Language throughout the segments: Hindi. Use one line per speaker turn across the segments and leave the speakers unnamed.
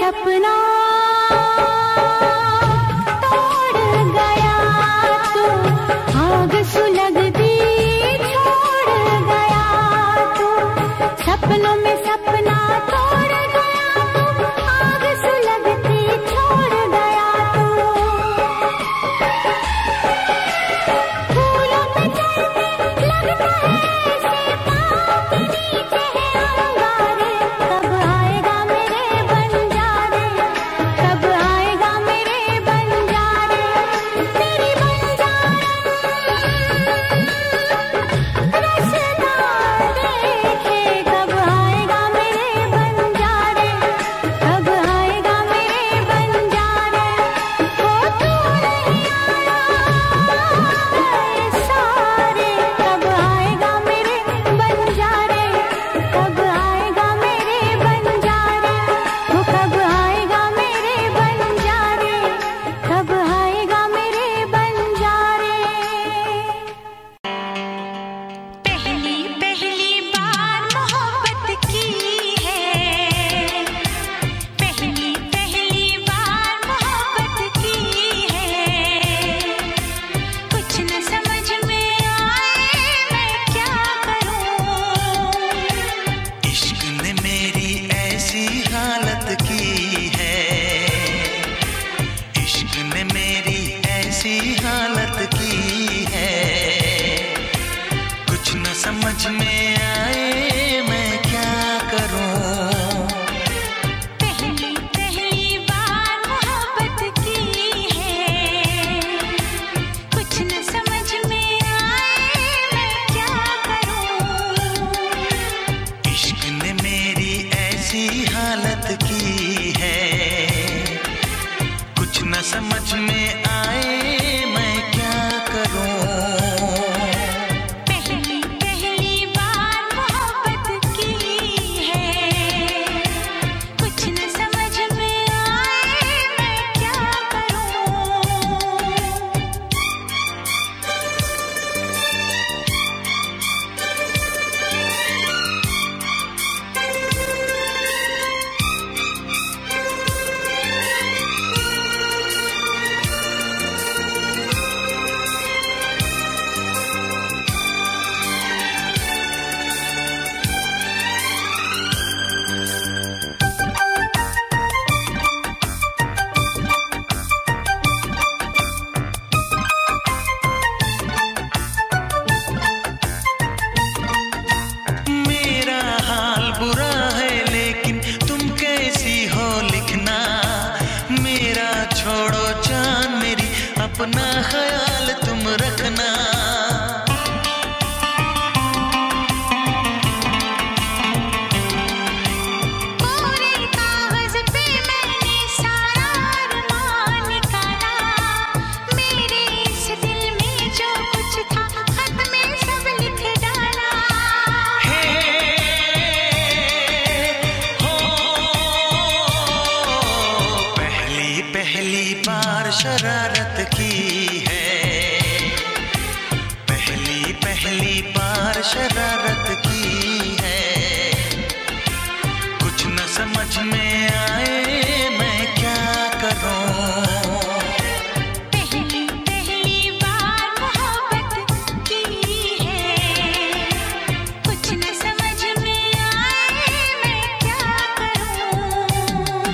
सपना तोड़ गया तू, आग सुलगती छोड़ गया तू, सपनों में सपना तोड़ गया तू, आग सुलगती छोड़ गया तू। फूलों पे चलते लगता है ऐसे पाँव के नीचे है अंगारे, कब आएगा मेरे बंजारे, कब आएगा मेरे बंजारे, तेरी बंजारा रसदार देखे, कब आएगा मेरे बंजारे, कब आएगा मेरे बंजारे, वो तू नहीं आया सारे, कब आएगा मेरे बंजारे, कब आएगा मेरे बंजारे, वो कब आएगा मेरे बंजारे, कब आएगा मेरे बंजारे। पहली पहली बार मोहब्बत की है, पहली पहली बार मोहब्बत की है, कुछ न समझ में आए मैं क्या करूं,
इश्क ने मेरी ऐसी हालत की है, इश्क ने मेरी ऐसी हालत की है, कुछ न समझ में आए मैं क्या करूं।
पहली पहली बार मोहब्बत की है, कुछ न समझ में आए मैं क्या करूं,
इश्क ने मेरी ऐसी हालत की है, कुछ न समझ में आए मैं क्या करूं।
पहली पहली बार मोहब्बत की है, कुछ न समझ में आए मैं क्या करूं।
मेरा हाल बुरा है लेकिन तुम कैसी हो लिखना, मेरा छोड़ो जान मेरी, अपना ख्याल तुम रखना।
पूरे कागज पे मैंने सारा अरमान निकाला, मेरे इस दिल में जो कुछ था खत में सब लिख डाला।
पहली पहली बार शरारत की है, पहली पहली बार शरारत की है, कुछ न समझ में आए मैं क्या करूं।
पहली पहली बार मोहब्बत की है, कुछ न समझ में आए मैं क्या करूं।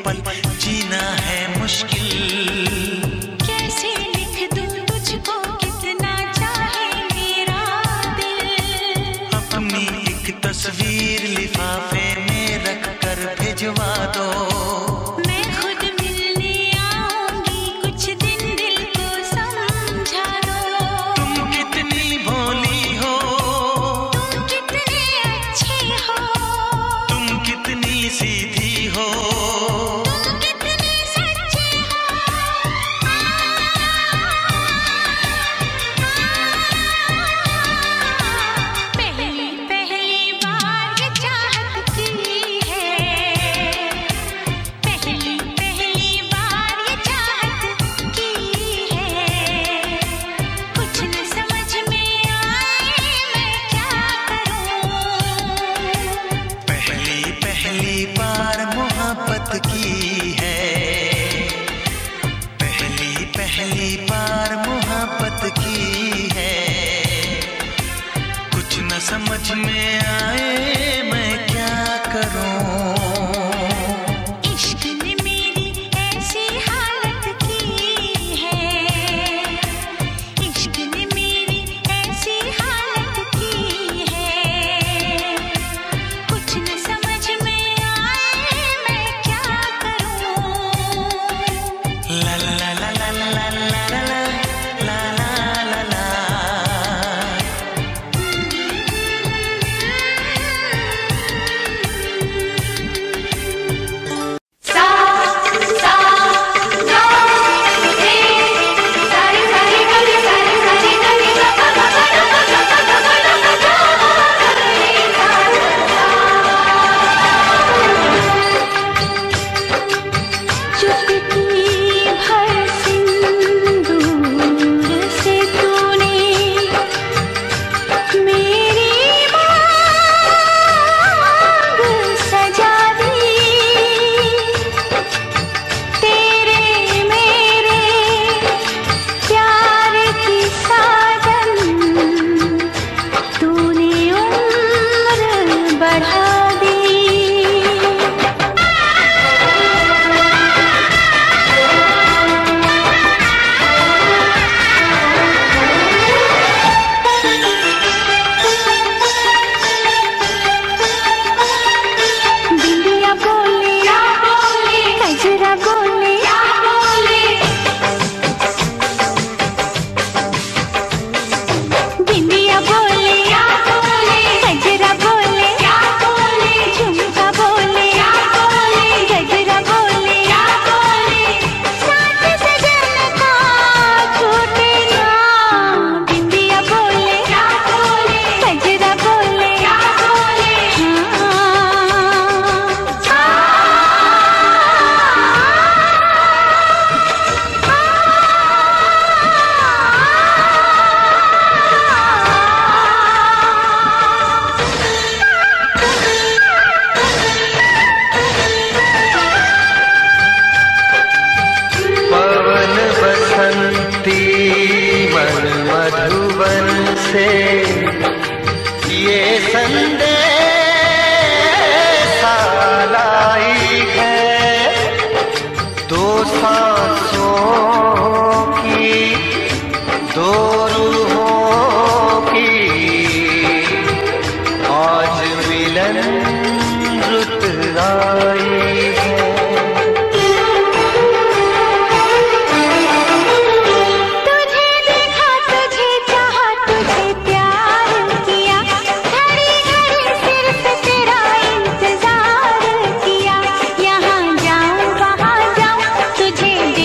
पल जीना है मुश्किल।
कैसे लिख दूं तुझको कितना चाहे मेरा दिल।
अपनी एक तस्वीर लिफाफे में रख कर भिजवा दो।
मैं खुद मिलने आऊंगी कुछ दिन दिल को समझा दो।
तुम कितनी भोली हो,
तुम कितने अच्छे हो,
तुम कितनी सीधी हो,
तुम कितने सच्चे हो। पहली पहली बार ये चाहत की है। पहली पहली बार ये चाहत की है। कुछ न समझ में आए मैं क्या करूं।
पहली पहली बार मोहब्बत की है। पहली पहली बार मोहब्बत की है। कुछ न समझ में आए मैं क्या करूं।
इश्क ने मेरी ऐसी हालत की है। इश्क ने मेरी ऐसी हालत की है। कुछ न समझ में आए मैं क्या करूं।
ला ला ला ला ला ला ला ला ला ला ला।
चुटकी भर सिंदूर से तूने मेरी मांग सजा दी। तेरे मेरे प्यार की साजन तूने उम्र बढ़ा दी। बिंदिया बोले कजरा बोले बिंदिया बोले कजरा बोले झुमका बोले गजरा बोले साथ सजन का छूटे ना। बिंदिया बोले कजरा बोले
पवन बसंती मन मधुबन से ये संदेशा लाई है। दो सांसों की दो रूहों की आज मिलन रुत आई है।
तुझे देखा तुझे चाहा तुझे प्यार किया। घड़ी घड़ी सिर्फ तेरा इंतजार किया। यहाँ जाऊं वहाँ जाऊं तुझे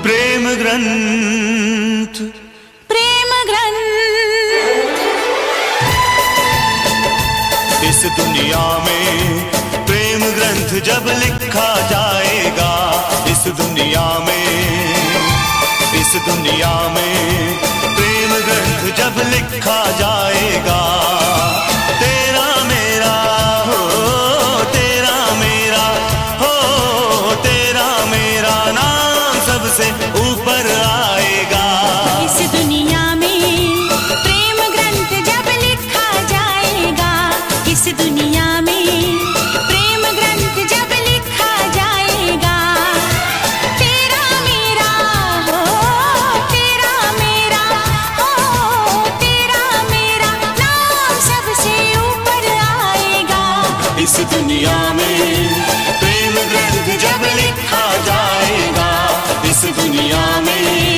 प्रेम ग्रंथ,
प्रेम ग्रंथ।
इस दुनिया में प्रेम ग्रंथ जब लिखा जाएगा, इस दुनिया में, इस दुनिया में प्रेम ग्रंथ जब लिखा जाएगा, तेरा मेरा हो, तेरा मेरा हो, तेरा मेरा नाम सबसे ऊपर आएगा।
इस दुनिया में प्रेम ग्रंथ जब लिखा जाएगा, इस दुनिया में प्रेम ग्रंथ जब लिखा जाएगा, तेरा मेरा हो, तेरा मेरा हो, तेरा मेरा नाम सबसे ऊपर आएगा।
इस दुनिया में प्रेम ग्रंथ जब लिखा जाएगा, इस दुनिया में।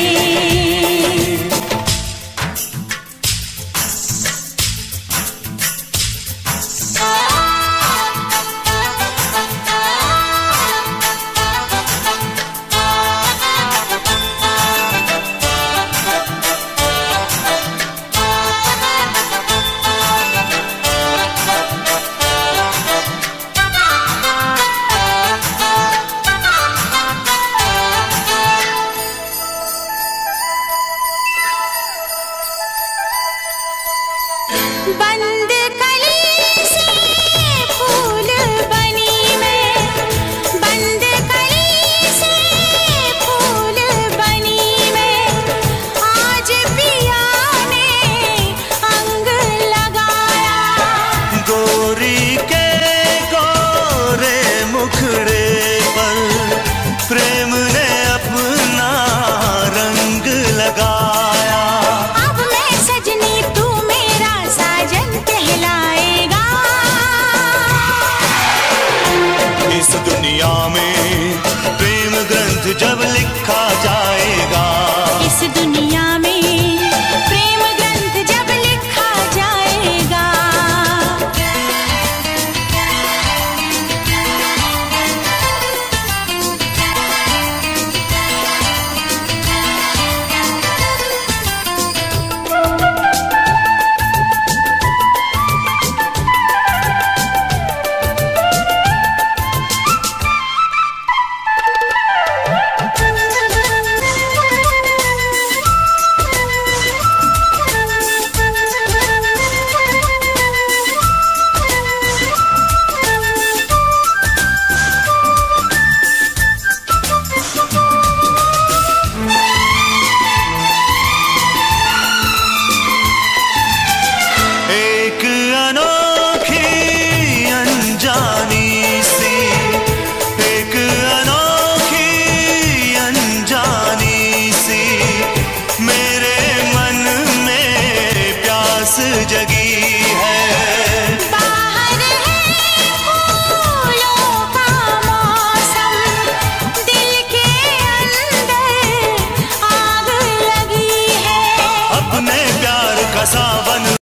बंद कली से फूल बनी मैं, बंद कली से फूल बनी मैं, आज पिया ने अंग लगाया।
गोरी के गोरे मुखड़े पर प्रेम ने अपना रंग लगाया।
अब मैं सजनी तू मेरा साजन कहलाएगा।
इस दुनिया में प्रेम ग्रंथ जब लिखा जाएगा,
इस दुनिया में प्रेम ग्रंथ जब लिखा जाएगा।
एक अनोखी अनजानी सी, एक अनोखी अनजानी सी मेरे मन में प्यास जगी।